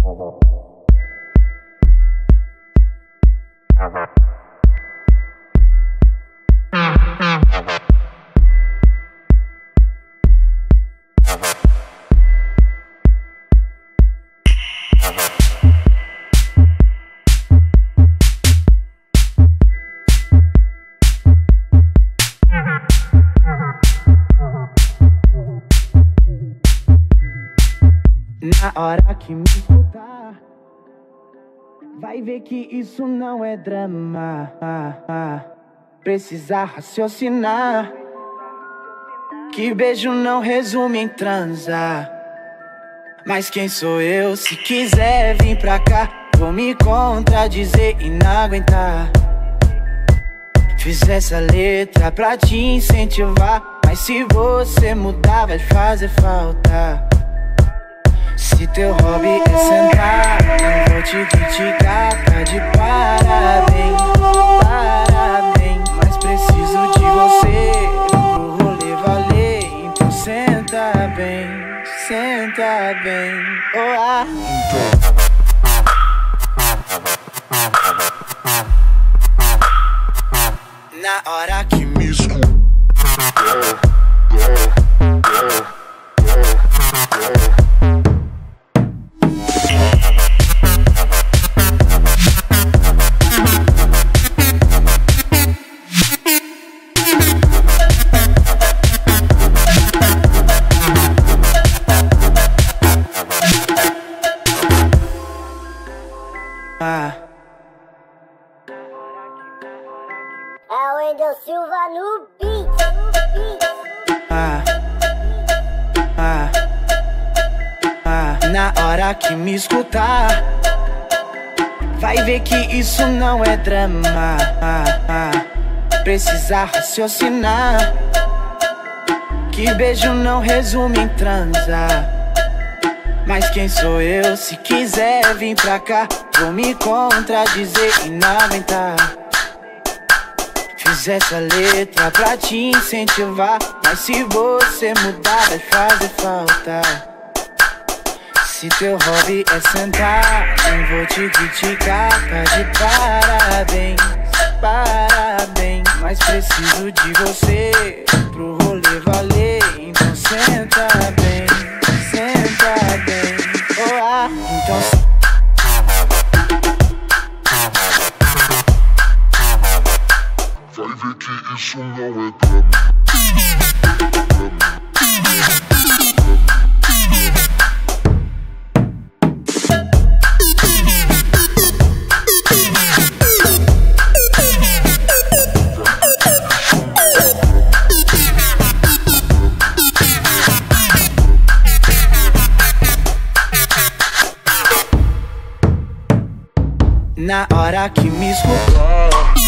Na hora que me escutar, vai ver que isso não é drama. Precisa raciocinar, que beijo não resume em transar. Mas quem sou eu? Se quiser vir pra cá, vou me contradizer e não aguentar. Fiz essa letra pra te incentivar, mas se você mudar vai fazer falta. Se teu hobby é sentar, não vou te criticar, tá de parabéns, parabéns. Mas preciso de você pro rolê valer, então senta bem, oh, na hora que me escuta, É o Wendel Silva no beat. Na hora que me escutar, vai ver que isso não é drama. Precisa raciocinar, que beijo não resume em transar. Mas quem sou eu? Se quiser vir pra cá, vou me contradizer e não aguentar. Fiz essa letra pra te incentivar, mas se você mudar vai fazer falta. Se teu hobby é sentar, não vou te criticar, tá de parabéns, parabéns. Mas preciso de você pro rolê valer, então senta bem, oh, então vai ver que isso não é drama. Na hora que me escutar,